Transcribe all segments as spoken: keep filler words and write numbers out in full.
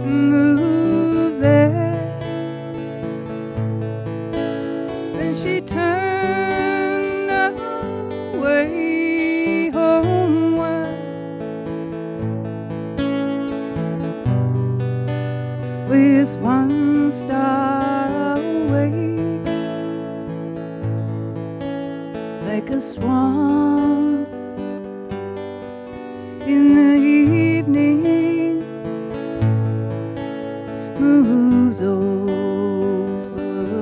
move there. Then she turned away homeward with one star awake, like a swan in the evening moves over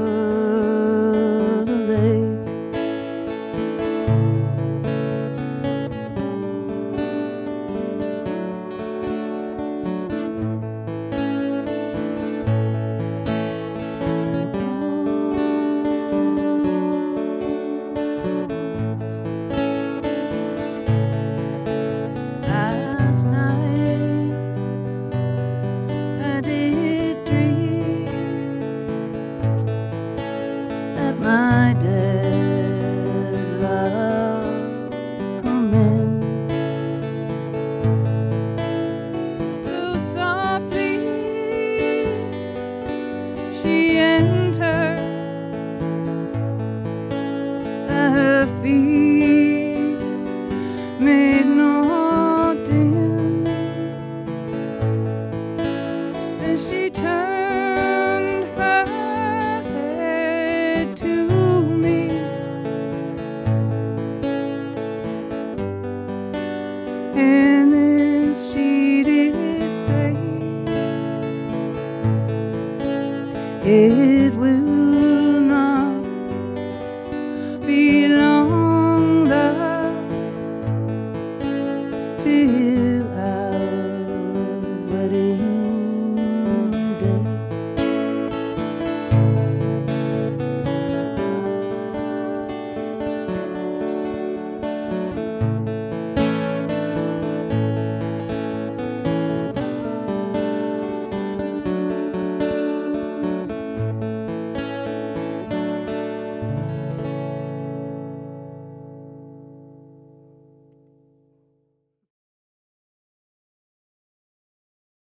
the lake. Last night I did dream that my dead love come in so softly. She entered, her feet made no din, and she turned her head to me, and as she did say, it will